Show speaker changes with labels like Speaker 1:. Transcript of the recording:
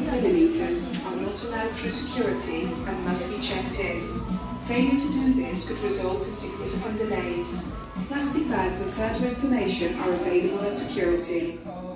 Speaker 1: millilitres are not allowed through security and must be checked in. Failure to do this could result in significant delays. Plastic bags and further information are available at security.